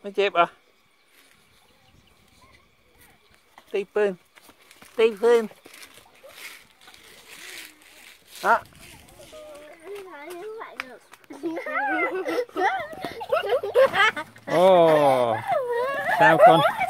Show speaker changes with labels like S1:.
S1: ไม่เจ็บอ่ะตีปืนฮะโอ้3 คน